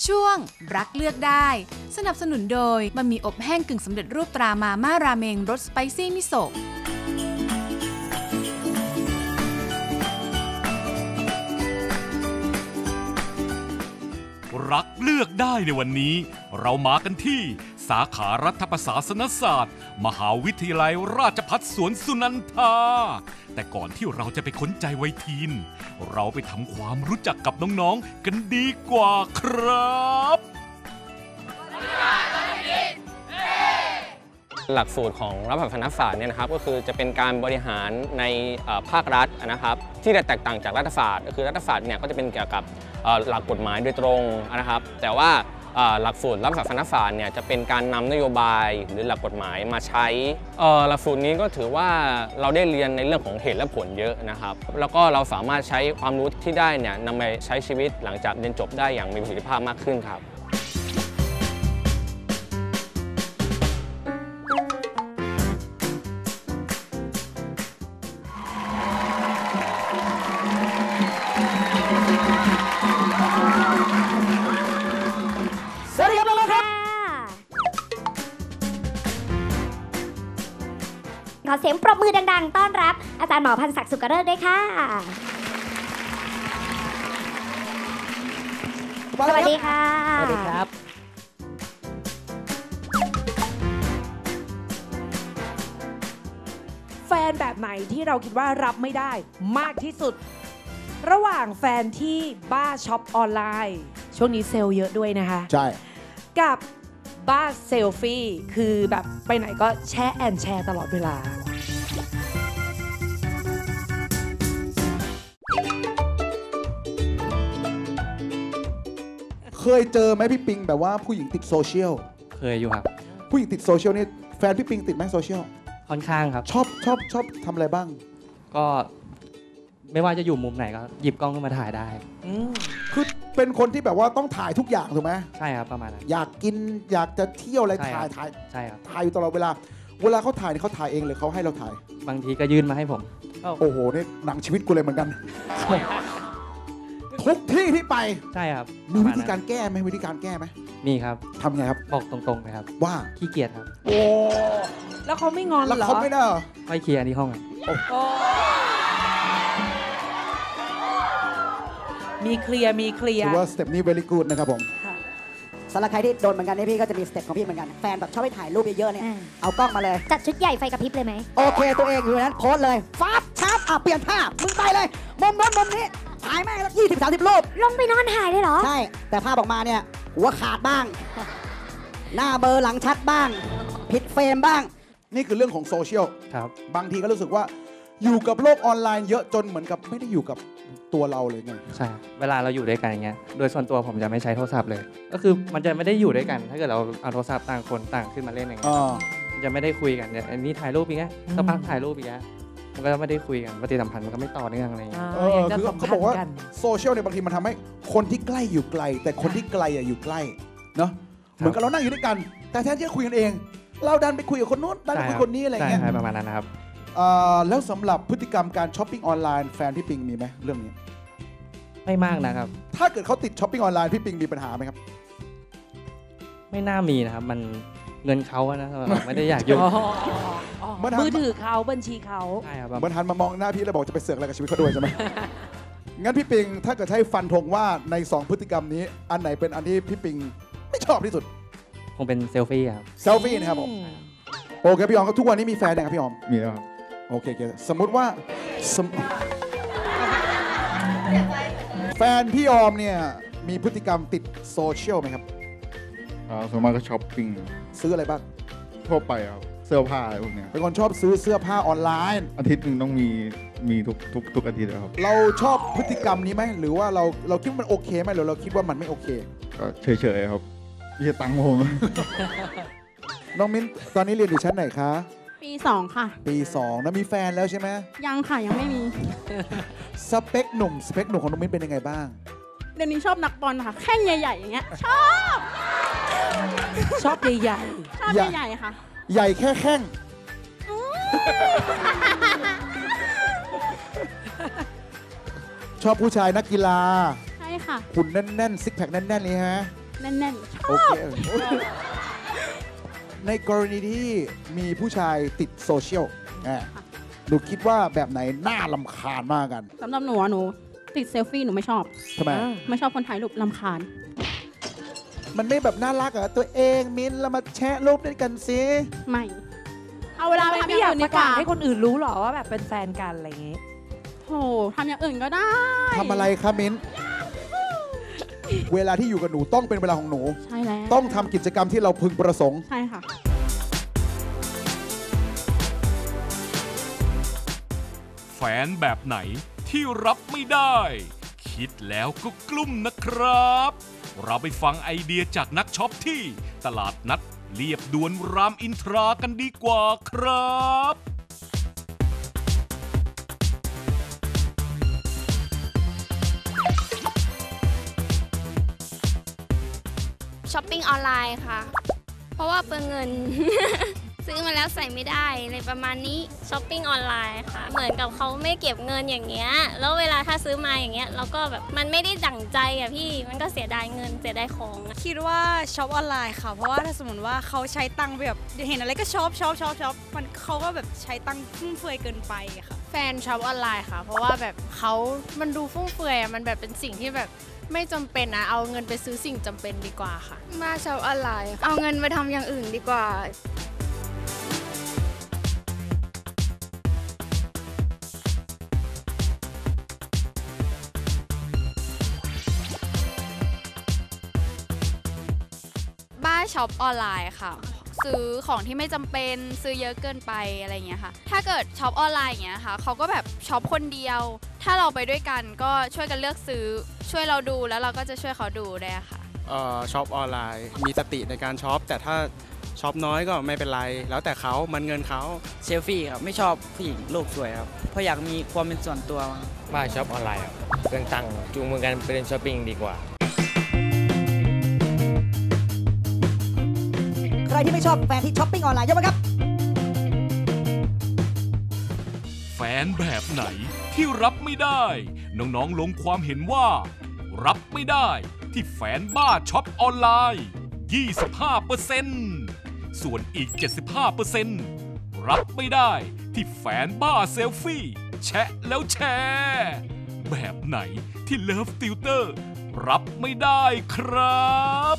ช่วงรักเลือกได้สนับสนุนโดยบะหมี่อบแห้งกึ่งสำเร็จรูปตรามาม่าราเมงรสสไปซี่มิโซะรักเลือกได้ในวันนี้เรามากันที่สาขารัฐประศาสนศาสตร์มหาวิทยาลัยราชภัฏสวนสุนันทาแต่ก่อนที่เราจะไปค้นใจวัยทีนเราไปทำความรู้จักกับน้องๆกันดีกว่าครับหลักสูตรของรัฐประศาสนศาสตร์เนี่ยนะครับก็คือจะเป็นการบริหารในภาครัฐนะครับที่แตกต่างจากรัฐศาสตร์ก็คือรัฐศาสตร์เนี่ยก็จะเป็นเกี่ยวกับหลักกฎหมายโดยตรงนะครับแต่ว่าหลักสูตรรัฐประศาสนศาสตร์เนี่ยจะเป็นการนำนโยบายหรือหลักกฎหมายมาใช้หลักสูตรนี้ก็ถือว่าเราได้เรียนในเรื่องของเหตุและผลเยอะนะครับแล้วก็เราสามารถใช้ความรู้ที่ได้เนี่ยนำไปใช้ชีวิตหลังจากเรียนจบได้อย่างมีประสิทธิภาพมากขึ้นครับขอเสียงปรบมือดังๆต้อนรับอาจารย์หมอพันศักดิ์สุขฤกษ์ด้วยค่ะสวัสดีค่ะสวัสดีครับแฟนแบบไหนที่เราคิดว่ารับไม่ได้มากที่สุดระหว่างแฟนที่บ้าช็อปออนไลน์ช่วงนี้เซลล์เยอะด้วยนะคะใช่กับบ้าเซลฟี่คือแบบไปไหนก็แชร์ตลอดเวลาเคยเจอไหมพี่ปิงแบบว่าผู้หญิงติดโซเชียลเคยอยู่ครับผู้หญิงติดโซเชียลนี่แฟนพี่ปิงติดไหมโซเชียลค่อนข้างครับชอบทำอะไรบ้างก็ไม่ว่าจะอยู่มุมไหนก็หยิบกล้องขึ้นมาถ่ายได้คือเป็นคนที่แบบว่าต้องถ่ายทุกอย่างถูกไหมใช่ครับประมาณนั้นอยากกินอยากจะเที่ยวอะไรถ่ายใช่ครับถ่ายอยู่ตลอดเวลาเขาถ่ายนี่เขาถ่ายเองหรือเขาให้เราถ่ายบางทีก็ยื่นมาให้ผมโอ้โหนี่หนังชีวิตกูเลยเหมือนกันทุกที่ที่ไปใช่ครับมีวิธีการแก้ไหมวิธีการแก้ไหมมีครับทำไงครับบอกตรงๆเลยครับว่าขี้เกียจครับโอ้แล้วเขาไม่งอนเหรอแล้วเขาไม่ได้ค่อยเคลียร์ที่ห้องมีเคลียร์ถือว่าสเต็ปนี้ very good นะครับผมสำหรับใครที่โดนเหมือนกันนี่พี่ก็จะมีสเต็ปของพี่เหมือนกันแฟนแบบชอบให้ถ่ายรูปเยอะๆเนี่ยเอากล้องมาเลยจัดชุดใหญ่ไฟกระพริบเลยไหมโอเคตัวเองอยู่นั้นโพสเลยฟับชับเปลี่ยนท่ามึงไปเลยมุมโน้นมุมนี้ถ่ายแม่งแล้ว20-30 รูปลงไปนอนถ่ายเลยเหรอใช่แต่ภาพออกมาเนี่ยหัวขาดบ้างหน้าเบอร์หลังชัดบ้างผิดเฟรมบ้างนี่คือเรื่องของโซเชียลครับบางทีก็รู้สึกว่าอยู่กับโลกออนไลน์เยอะจนเหมือนกับไม่ได้อยู่กับตัวเราเลยไงใช่เวลาเราอยู่ด้วยกันอย่างเงี้ยโดยส่วนตัวผมจะไม่ใช้โทรศัพท์เลยก็คือมันจะไม่ได้อยู่ด้วยกันถ้าเกิดเราเอาโทรศัพท์ต่างคนต่างขึ้นมาเล่นอย่างเงี้ยมันจะไม่ได้คุยกันเนี่ยอันนี้ถ่ายรูปอีกแล้วสักพักถ่ายรูปอีกแล้วมันก็ไม่ได้คุยกันปฏิสัมพันธ์มันก็ไม่ต่อเนื่องอะไรอย่างเงี้ยคือเขาบอกว่าโซเชียลเนี่ยบางทีมันทำให้คนที่ใกล้อยู่ไกลแต่คนที่ไกลอยู่ใกล้เนาะเหมือนกับเรานั่งอยู่ด้วยกันแต่แทนที่จะคุยกันเองเราดันไปคุยกับคนนู้นดันไปคุยคนนี้อะไรเงี้ยใช่ประมาณนั้นนะครับแล้วสำหรับพฤติกรรมการช้อปปิ้งออนไลน์แฟนพี่ปิงมีไหมเรื่องนี้ไม่มากนะครับถ้าเกิดเขาติดช้อปปิ้งออนไลน์พี่ปิงมีปัญหาไหมครับไม่น่ามีนะครับมันเงินเขาอะนะไม่ได้อยากยุ่งมือถือเขาบัญชีเขาใช่ครับเหมือนหันมามองหน้าพี่แล้วบอกจะไปเสือกอะไรกับชีวิตเขาด้วยใช่ไหมงั้นพี่ปิงถ้าเกิดให้ฟันธงว่าใน2พฤติกรรมนี้อันไหนเป็นอันที่พี่ปิงไม่ชอบที่สุดคงเป็นเซลฟี่ครับเซลฟี่นะครับผมโอเคพี่ออมทุกวันนี้มีแฟนยังครับพี่ออมมีแล้วครับโอเคสมมุติว่าแฟนพี่ออมเนี่ยมีพฤติกรรมติดโซเชียลไหมครับส่วนมากก็ช้อปปิ้งซื้ออะไรบ้างทั่วไปครับเสื้อผ้าอะไรพวกนี้เป็นคนชอบซื้อเสื้อผ้าออนไลน์อาทิตย์หนึ่งต้องมีทุกอาทิตย์ครับเราชอบพฤติกรรมนี้ไหมหรือว่าเราคิดว่ามันโอเคไหมหรือเราคิดว่ามันไม่โอเคก็เฉยๆครับไม่ใช่ตังค์ผมน้องมิ้นตอนนี้เรียนอยู่ชั้นไหนคะปี2ค่ะปี2แล้วมีแฟนแล้วใช่ไหมยังค่ะยังไม่มีสเปคหนุ่มของน้องมิ้นเป็นยังไงบ้างเดี๋ยวนี้ชอบนักบอลค่ะแข้งใหญ่ๆอย่างเงี้ยชอบใหญ่ๆชอบใหญ่ๆค่ะใหญ่แค่แข้งชอบผู้ชายนักกีฬาใช่ค่ะหุ่นแน่นๆซิกแพคแน่นๆเลยฮะแน่นๆชโออบเคในกรณีที่มีผู้ชายติดโซเชียลหนูคิดว่าแบบไหนน่ารำคาญมากกันสำหรับหนูติดเซลฟี่หนูไม่ชอบทำไมไม่ชอบคนถ่ายรูปรำคาญมันไม่แบบน่ารักเหรอตัวเองมิ้นเรามาแชะรูปด้วยกันสิไม่ เอาเวลาไปทำไม่ออยาย่าก งอื่นปดีระกกาว่าศให้คนอื่นรู้หรอว่าแบบเป็นแฟนกันอะไรอย่างงี้โธ่ทำอย่างอื่นก็ได้ทำอะไรคะมิ้น เวลาที่อยู่กับหนูต้องเป็นเวลาของหนูใช่แล้วต้องทำกิจกรรมที่เราพึงประสงค์ใช่ค่ะแฟนแบบไหนที่รับไม่ได้ คิดแล้วก็กลุ้มนะครับ เราไปฟังไอเดียจากนักช็อปที่ตลาดนัดเรียบด่วนรามอินทรากันดีกว่าครับช้อปปิ้งออนไลน์ค่ะ เพราะว่าเปลืองเงิน ซื้อมาแล้วใส่ไม่ได้อะไรประมาณนี้ช้อปปิ้งออนไลน์ค่ะเหมือนกับเขาไม่เก็บเงินอย่างเงี้ยแล้วเวลาถ้าซื้อมาอย่างเงี้ยเราก็แบบมันไม่ได้ดั่งใจอะพี่มันก็เสียดายเงินเสียดายของอะคิดว่าช็อปออนไลน์ค่ะเพราะว่าถ้าสมมติว่าเขาใช้ตังค์แบบเห็นอะไรก็ช็อปมันเขาก็แบบใช้ตังค์ฟุ่มเฟือยเกินไปอะค่ะแฟนช็อปออนไลน์ค่ะ เพราะว่าแบบมันดูฟุ่มเฟือยมันแบบเป็นสิ่งที่แบบไม่จำเป็นนะเอาเงินไปซื้อสิ่งจำเป็นดีกว่าค่ะมาช็อปออนไลน์เอาเงินไปทำอย่างอื่นดีกว่าบ้าช็อปออนไลน์ค่ะซื้อของที่ไม่จำเป็นซื้อเยอะเกินไปอะไรอย่างเงี้ยค่ะถ้าเกิดช็อปออนไลน์อย่างเงี้ยค่ะเขาก็แบบช็อปคนเดียวถ้าเราไปด้วยกันก็ช่วยกันเลือกซื้อช่วยเราดูแล้วเราก็จะช่วยเขาดูได้ค่ะช็อปออนไลน์มีสติในการช็อปแต่ถ้าช็อปน้อยก็ไม่เป็นไรแล้วแต่เขามันเงินเขาเซลฟี่ครับไม่ชอบผู้หญิงโลกสวยครับเพราะอยากมีความเป็นส่วนตัวบ้าช็อปออนไลน์ครับเรื่องตังค์จูงมือกันไปเล่นช้อปปิ้งดีกว่าใครที่ไม่ชอบแฟนที่ช้อปปิ้งออนไลน์ยกมือครับแฟนแบบไหนที่รับไม่ได้ น้องๆลงความเห็นว่า รับไม่ได้ที่แฟนบ้าช็อปออนไลน์ 25% ส่วนอีก 75% รับไม่ได้ที่แฟนบ้าเซลฟี่แชะแล้วแชร์แบบไหนที่เลิฟติวเตอร์รับไม่ได้ครับ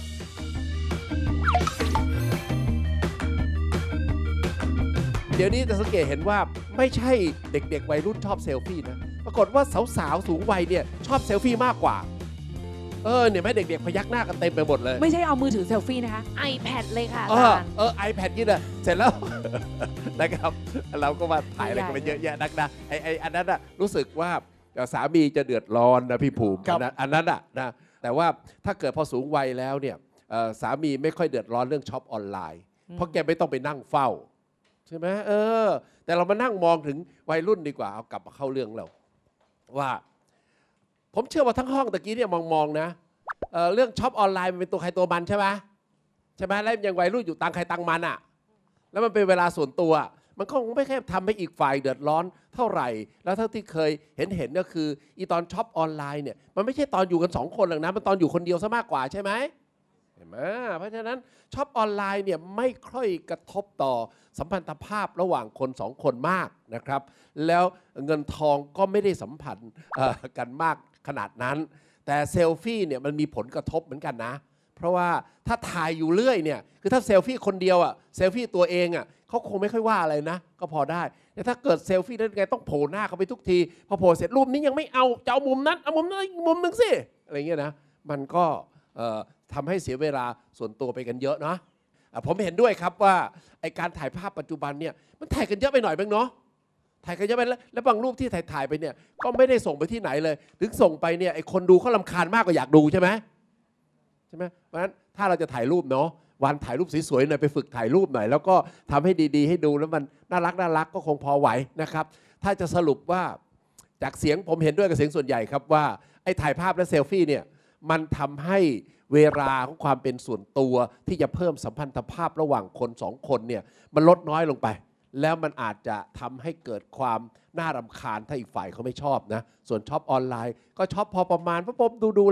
เดี๋ยวนี้จะสังเกตเห็นว่าไม่ใช่เด็กๆวัยรุ่นชอบเซลฟี่นะปรากฏว่าสาวๆสูงวัยเนี่ยชอบเซลฟี่มากกว่าเนี่ยแม่เด็กๆพยักหน้ากันเต็มไปหมดเลยไม่ใช่เอามือถือเซลฟี่นะคะ iPad เลยค่ะอาจารย์ iPad นี่นะเสร็จแล้ว นะครับเราก็มาถ่ายอะไรกันไปเยอะแยะนักนะไออันนั้นน่ะรู้สึกว่าสามีจะเดือดร้อนนะพี่ภูมิอันนั้นน่ะนะแต่ว่าถ้าเกิดพอสูงวัยแล้วเนี่ยสามีไม่ค่อยเดือดร้อนเรื่องช็อปออนไลน์เพราะแกไม่ต้องไปนั่งเฝ้าใช่ไหมแต่เรามานั่งมองถึงวัยรุ่นดีกว่าเอากลับมาเข้าเรื่องเราว่าผมเชื่อว่าทั้งห้องตะกี้เนี่ยมองนะเรื่องช็อปออนไลน์มันเป็นตัวใครตัวมันใช่ไหมแล้วยังวัยรุ่นอยู่ตังใครตังมันอ่ะแล้วมันเป็นเวลาส่วนตัวมันก็คงไม่แค่ทำให้อีกฝ่ายเดือดร้อนเท่าไหร่แล้วเท่าที่เคยเห็นก็คืออีตอนช็อปออนไลน์เนี่ยมันไม่ใช่ตอนอยู่กัน2คนหรอกนะมันตอนอยู่คนเดียวซะมากกว่าใช่ไหมเห็นไหมเพราะฉะนั้นช็อปออนไลน์เนี่ยไม่ค่อยกระทบต่อสัมพันธภาพระหว่างคน2คนมากนะครับแล้วเงินทองก็ไม่ได้สัมพันธ์กันมากขนาดนั้นแต่เซลฟี่เนี่ยมันมีผลกระทบเหมือนกันนะเพราะว่าถ้าถ่ายอยู่เรื่อยเนี่ยคือถ้าเซลฟี่คนเดียวเซลฟี่ตัวเองเขาคงไม่ค่อยว่าอะไรนะก็พอได้แต่ถ้าเกิดเซลฟี่ได้ไงต้องโผล่หน้าเข้าไปทุกทีพอโผล่เสร็จรูปนี้ยังไม่เอาจะเอามุมนั้นเอามุมนั้นมุมนึงสิอะไรเงี้ยนะมันก็ทำให้เสียเวลาส่วนตัวไปกันเยอะนะผมเห็นด้วยครับว่าไอการถ่ายภาพปัจจุบันเนี่ยมันถ่ายกันเยอะไปหน่อยบ้างเนาะถ่ายกันเยอะไปแล้วบางรูปที่ถ่ายไปเนี่ยก็ไม่ได้ส่งไปที่ไหนเลยถึงส่งไปเนี่ยไอคนดูเขารำคาญมากกว่าอยากดูใช่ไหมเพราะฉะนั้นถ้าเราจะถ่ายรูปเนาะวันถ่ายรูปสวยๆหน่อยไปฝึกถ่ายรูปหน่อยแล้วก็ทำให้ดีๆให้ดูแล้วมันน่ารักก็คงพอไหวนะครับถ้าจะสรุปว่าจากเสียงผมเห็นด้วยกับเสียงส่วนใหญ่ครับว่าไอ้ถ่ายภาพและเซลฟี่เนี่ยมันทำให้เวลาของความเป็นส่วนตัวที่จะเพิ่มสัมพันธภาพระหว่างคน2คนเนี่ยมันลดน้อยลงไปแล้วมันอาจจะทำให้เกิดความน่ารำคาญถ้าอีกฝ่ายเขาไม่ชอบนะส่วนช็อปออนไลน์ก็ช็อปพอประมาณเพราะผมดูแล้ว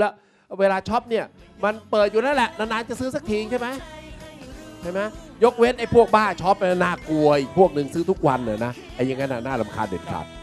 เวลาช็อปเนี่ยมันเปิดอยู่นั่นแหละนานๆจะซื้อสักทีใช่ไหมยกเว้นไอ้พวกบ้าช็อปน่ากลัวอีกพวกหนึ่งซื้อทุกวันเลยนะไอ้อย่างนั้นน่ารำคาญเด็ดขาด